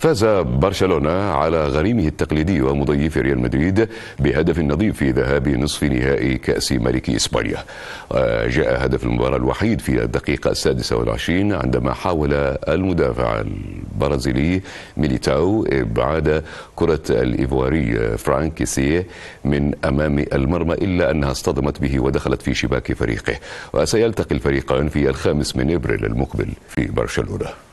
فاز برشلونة على غريمه التقليدي ومضيف ريال مدريد بهدف نظيف في ذهاب نصف نهائي كأس ملك إسبانيا. جاء هدف المباراة الوحيد في الدقيقة 26 عندما حاول المدافع البرازيلي ميليتاو إبعاد كرة الإيفواري فرانك كيسيه من أمام المرمى، إلا أنها اصطدمت به ودخلت في شباك فريقه. وسيلتقي الفريقان في 5 أبريل المقبل في برشلونة.